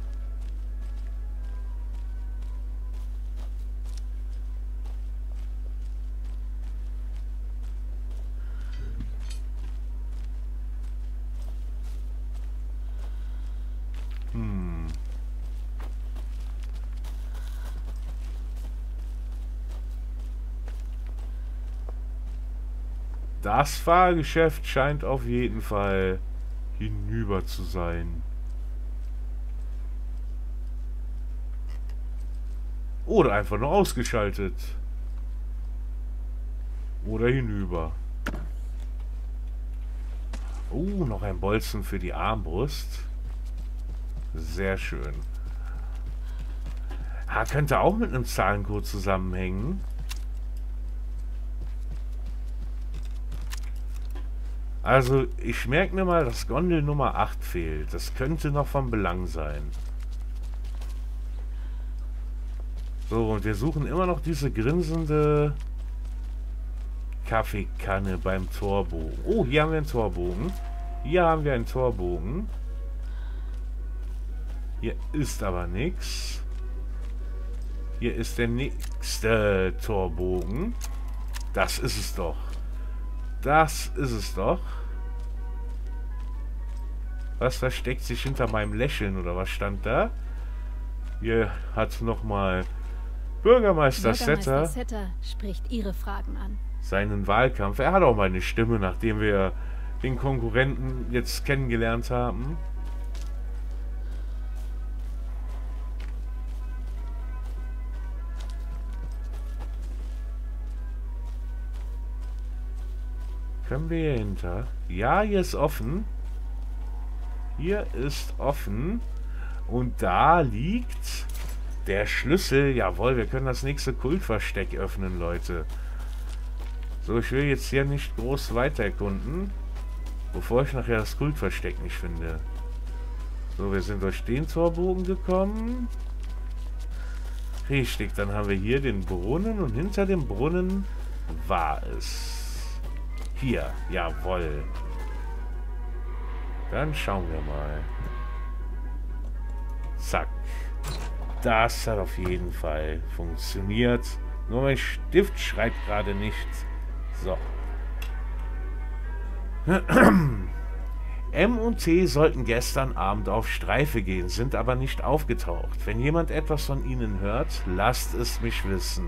Das Fahrgeschäft scheint auf jeden Fall hinüber zu sein. Oder einfach nur ausgeschaltet. Oder hinüber. Oh, noch ein Bolzen für die Armbrust. Sehr schön. Könnte auch mit einem Zahlencode zusammenhängen. Also, ich merke mir mal, dass Gondel Nummer 8 fehlt. Das könnte noch von Belang sein. So, und wir suchen immer noch diese grinsende Kaffeekanne beim Torbogen. Oh, hier haben wir einen Torbogen. Hier haben wir einen Torbogen. Hier ist aber nichts. Hier ist der nächste Torbogen. Das ist es doch. Das ist es doch. Was versteckt sich hinter meinem Lächeln oder was stand da? Hier hat nochmal Bürgermeister Setter spricht Ihre Fragen an. Seinen Wahlkampf. Er hat auch mal eine Stimme, nachdem wir den Konkurrenten jetzt kennengelernt haben. Können wir hier hinter? Ja, hier ist offen. Hier ist offen. Und da liegt der Schlüssel. Jawohl, wir können das nächste Kultversteck öffnen, Leute. So, ich will jetzt hier nicht groß weiter erkunden, bevor ich nachher das Kultversteck nicht finde. So, wir sind durch den Torbogen gekommen. Richtig, dann haben wir hier den Brunnen und hinter dem Brunnen war es. Hier, jawohl. Dann schauen wir mal. Zack. Das hat auf jeden Fall funktioniert. Nur mein Stift schreibt gerade nicht. So. M und T sollten gestern Abend auf Streife gehen, sind aber nicht aufgetaucht. Wenn jemand etwas von ihnen hört, lasst es mich wissen.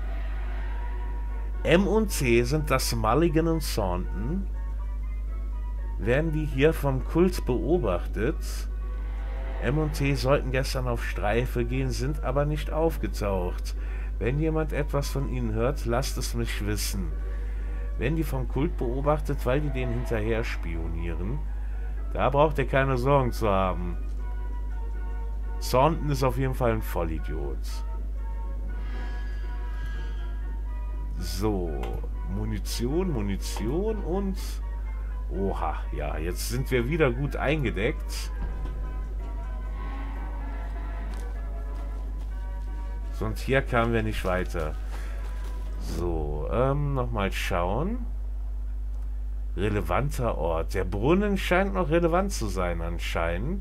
M und C sind das Mulligan und Thornton. Werden die hier vom Kult beobachtet? M und T sollten gestern auf Streife gehen, sind aber nicht aufgetaucht. Wenn jemand etwas von ihnen hört, lasst es mich wissen. Werden die vom Kult beobachtet, weil die denen hinterher spionieren? Da braucht ihr keine Sorgen zu haben. Thornton ist auf jeden Fall ein Vollidiot. So, Munition und... Oha, ja, jetzt sind wir wieder gut eingedeckt. Sonst hier kamen wir nicht weiter. So, nochmal schauen. Relevanter Ort. Der Brunnen scheint noch relevant zu sein anscheinend.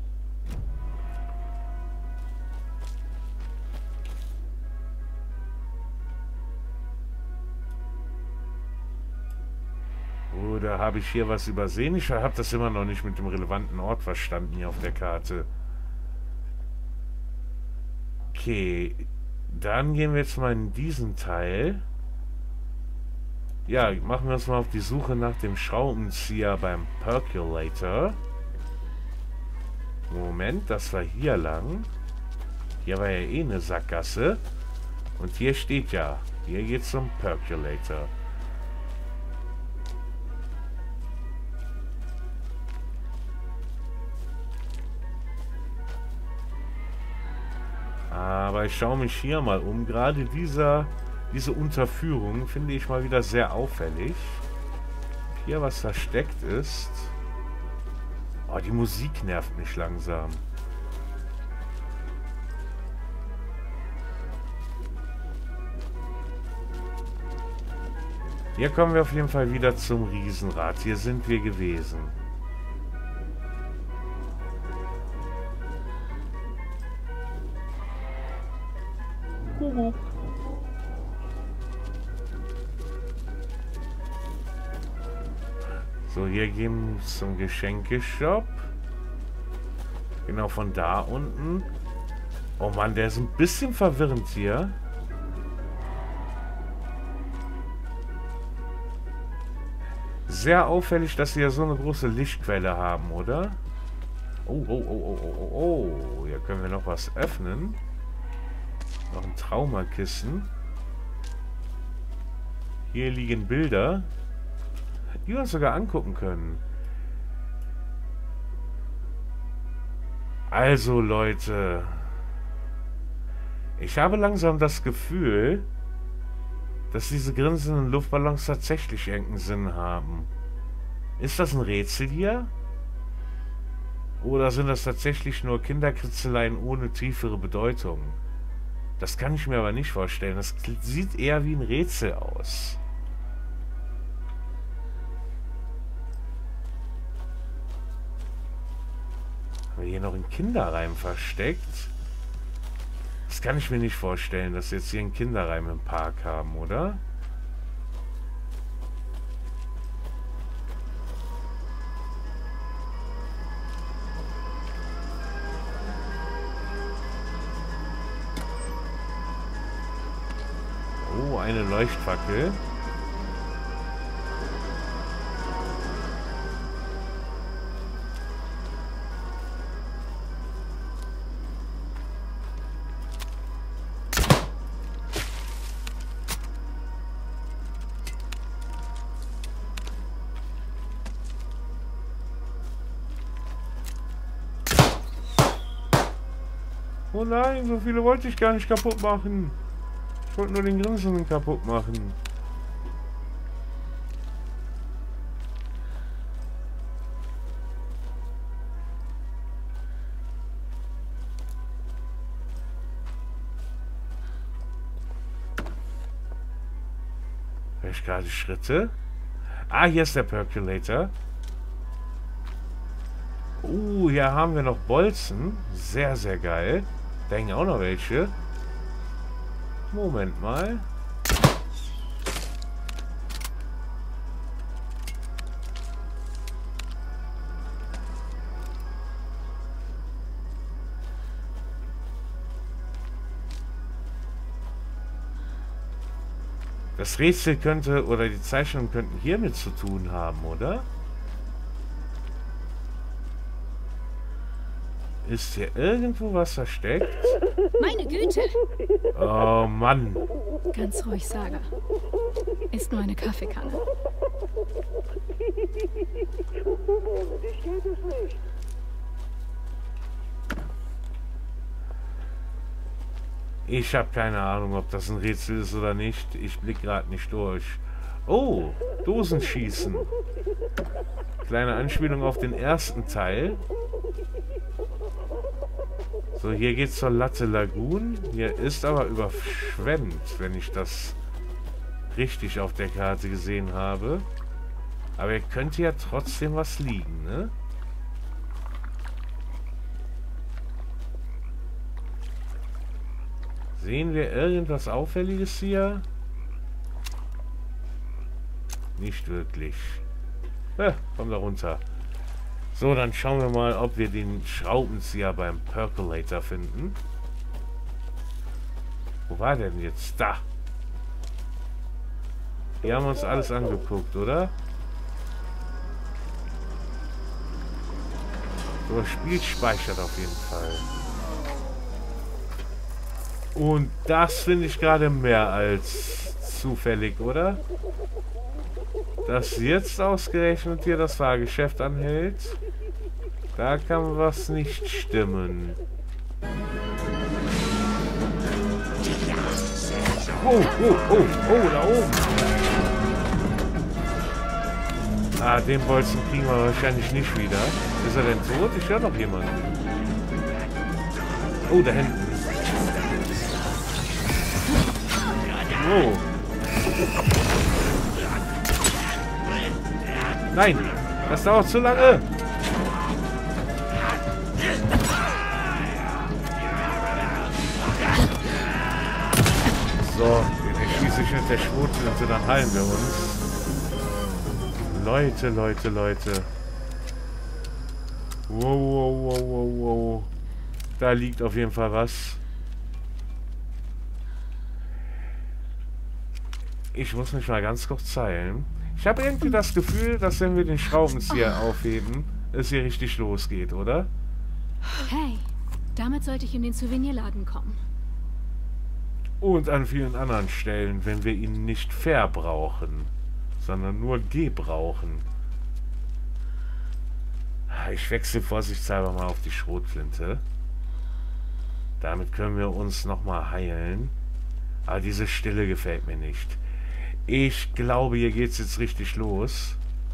Oder habe ich hier was übersehen? Ich habe das immer noch nicht mit dem relevanten Ort verstanden hier auf der Karte. Okay, dann gehen wir jetzt mal in diesen Teil. Ja, machen wir uns mal auf die Suche nach dem Schraubenzieher beim Percolator. Moment, das war hier lang. Hier war ja eh eine Sackgasse. Und hier steht ja, hier geht's zum Percolator. Aber ich schaue mich hier mal um. Gerade diese Unterführung finde ich mal wieder sehr auffällig. Hier was versteckt ist. Oh, die Musik nervt mich langsam. Hier kommen wir auf jeden Fall wieder zum Riesenrad. Hier sind wir gewesen. So, hier gehen wir zum Geschenkeshop. Genau von da unten. Oh Mann, der ist ein bisschen verwirrend hier. Sehr auffällig, dass sie ja so eine große Lichtquelle haben, oder? Oh, oh, oh, oh, oh, oh, oh. Hier können wir noch was öffnen. Noch ein Traumakissen. Hier liegen Bilder, die wir uns sogar angucken können. Also, Leute. Ich habe langsam das Gefühl, dass diese grinsenden Luftballons tatsächlich irgendeinen Sinn haben. Ist das ein Rätsel hier? Oder sind das tatsächlich nur Kinderkritzeleien ohne tiefere Bedeutung? Das kann ich mir aber nicht vorstellen. Das sieht eher wie ein Rätsel aus. Haben wir hier noch einen Kinderreim versteckt? Das kann ich mir nicht vorstellen, dass wir jetzt hier einen Kinderreim im Park haben, oder? Oh, eine Leuchtfackel. Oh nein, so viele wollte ich gar nicht kaputt machen. Ich wollte nur den Grinsenden kaputt machen. Hör ich gerade Schritte? Ah, hier ist der Percolator. Hier haben wir noch Bolzen. Sehr, sehr geil. Da hängen auch noch welche. Moment mal. Das Rätsel könnte, oder die Zeichnungen könnten hiermit zu tun haben, oder? Ist hier irgendwo was versteckt? Meine Güte! Oh Mann. Ganz ruhig, Saga. Ist nur eine Kaffeekanne. Dich geht es nicht. Ich habe keine Ahnung, ob das ein Rätsel ist oder nicht. Ich blicke gerade nicht durch. Oh, Dosenschießen. Kleine Anspielung auf den ersten Teil. So, hier geht's zur Latte Lagoon. Hier ist aber überschwemmt, wenn ich das richtig auf der Karte gesehen habe. Aber hier könnte ja trotzdem was liegen, ne? Sehen wir irgendwas Auffälliges hier? Nicht wirklich. Komm da runter. So, dann schauen wir mal, ob wir den Schraubenzieher beim Percolator finden. Wo war der denn jetzt? Da! Wir haben uns alles angeguckt, oder? So, das Spiel speichert auf jeden Fall. Und das finde ich gerade mehr als zufällig, oder? Dass jetzt ausgerechnet hier das Fahrgeschäft anhält. Da kann was nicht stimmen. Oh, da oben. Ah, den Bolzen kriegen wir wahrscheinlich nicht wieder. Ist er denn tot? Ich höre noch jemanden. Oh, da hinten. Oh. Nein, das dauert zu lange. So, den erschieße ich mit der Schrotflinte, dann heilen wir uns. Leute. Wow. Da liegt auf jeden Fall was. Ich muss mich mal ganz kurz zeigen. Ich habe irgendwie das Gefühl, dass wenn wir den Schraubenzieher aufheben, es hier richtig losgeht, oder? Hey, damit sollte ich in den Souvenirladen kommen. Und an vielen anderen Stellen, wenn wir ihn nicht verbrauchen, sondern nur gebrauchen. Ich wechsle vorsichtshalber mal auf die Schrotflinte. Damit können wir uns nochmal heilen. Aber diese Stille gefällt mir nicht. Ich glaube, hier geht es jetzt richtig los.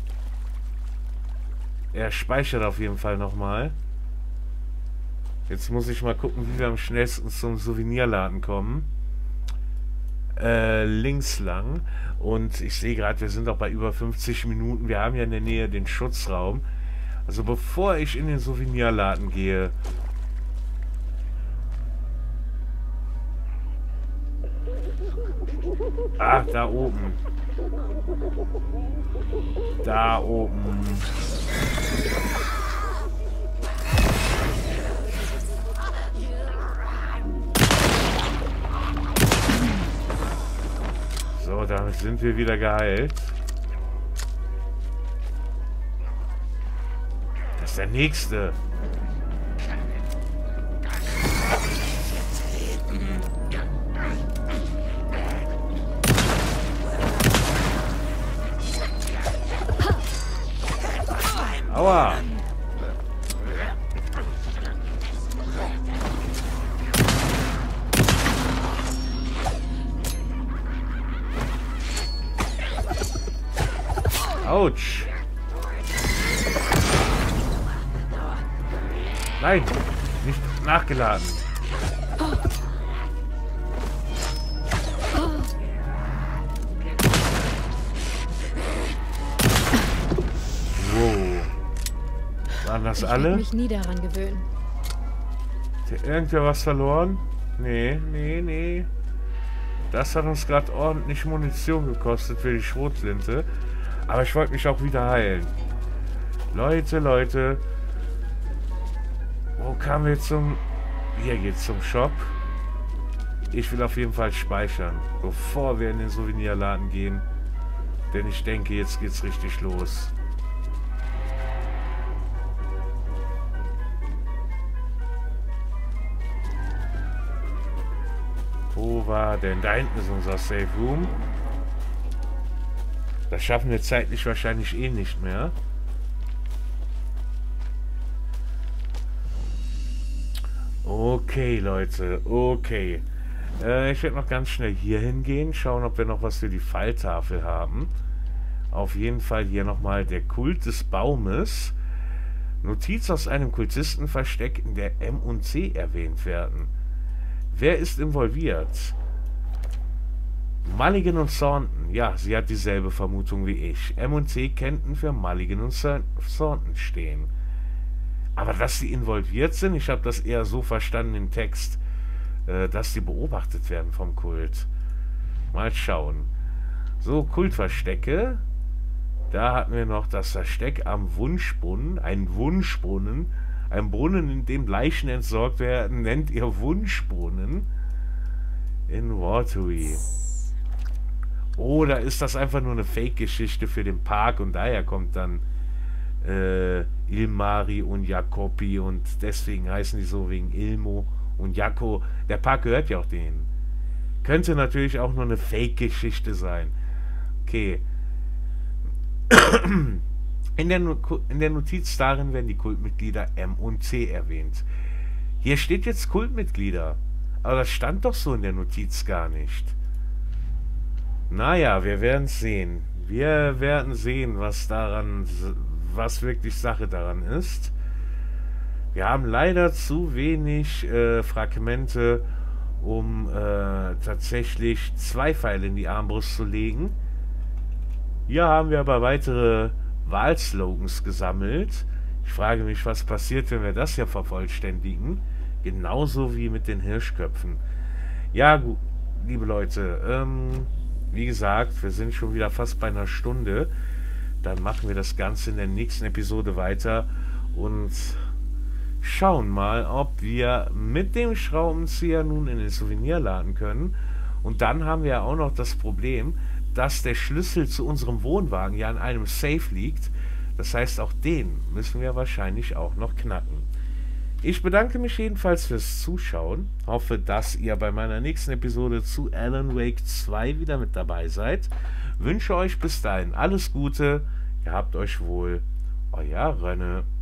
Er speichert auf jeden Fall nochmal. Jetzt muss ich mal gucken, wie wir am schnellsten zum Souvenirladen kommen. Links lang. Und ich sehe gerade, wir sind auch bei über 50 Minuten. Wir haben ja in der Nähe den Schutzraum. Also bevor ich in den Souvenirladen gehe... Ah, da oben. Da oben. So, damit sind wir wieder geheilt. Das ist der nächste. Aua! Autsch! Nein! Nicht nachgeladen! Waren das alle? Ich werde mich nie daran gewöhnen. Hat irgendwer was verloren? Nee. Das hat uns gerade ordentlich Munition gekostet für die Schrotflinte. Aber ich wollte mich auch wieder heilen. Leute. Wo kamen wir zum... Hier geht's zum Shop. Ich will auf jeden Fall speichern, bevor wir in den Souvenirladen gehen. Denn ich denke, jetzt geht's richtig los. Wo war denn? Da hinten ist unser Safe Room. Das schaffen wir zeitlich wahrscheinlich eh nicht mehr. Okay, Leute. Okay. Ich werde noch ganz schnell hier hingehen. Schauen, ob wir noch was für die Falltafel haben. Auf jeden Fall hier nochmal der Kult des Baumes. Notiz aus einem Kultistenversteck, in der M und C erwähnt werden. Wer ist involviert? Mulligan und Thornton. Ja, sie hat dieselbe Vermutung wie ich. M und C könnten für Mulligan und Thornton stehen. Aber dass sie involviert sind, ich habe das eher so verstanden im Text, dass sie beobachtet werden vom Kult. Mal schauen. So, Kultverstecke. Da hatten wir noch das Versteck am Wunschbrunnen. Ein Wunschbrunnen. Ein Brunnen, in dem Leichen entsorgt werden, nennt ihr Wunschbrunnen. In Watery. Oder ist das einfach nur eine Fake-Geschichte für den Park und daher kommt dann Ilmari und Jacopi und deswegen heißen die so wegen Ilmo Und Jakko, der Park gehört ja auch denen. Könnte natürlich auch nur eine Fake-Geschichte sein. Okay. In der Notiz darin werden die Kultmitglieder M und C erwähnt. Hier steht jetzt Kultmitglieder. Aber das stand doch so in der Notiz gar nicht. Naja, wir werden es sehen. Wir werden sehen, was wirklich Sache daran ist. Wir haben leider zu wenig Fragmente, um tatsächlich 2 Pfeile in die Armbrust zu legen. Hier haben wir aber weitere Wahlslogans gesammelt. Ich frage mich, was passiert, wenn wir das hier vervollständigen. Genauso wie mit den Hirschköpfen. Ja, gut, liebe Leute, wie gesagt, wir sind schon wieder fast bei einer Stunde. Dann machen wir das Ganze in der nächsten Episode weiter und schauen mal, ob wir mit dem Schraubenzieher nun in den Souvenir laden können. Und dann haben wir ja auch noch das Problem, dass der Schlüssel zu unserem Wohnwagen ja in einem Safe liegt. Das heißt, auch den müssen wir wahrscheinlich auch noch knacken. Ich bedanke mich jedenfalls fürs Zuschauen. Hoffe, dass ihr bei meiner nächsten Episode zu Alan Wake 2 wieder mit dabei seid. Wünsche euch bis dahin alles Gute. Ihr habt euch wohl. Euer Rönne.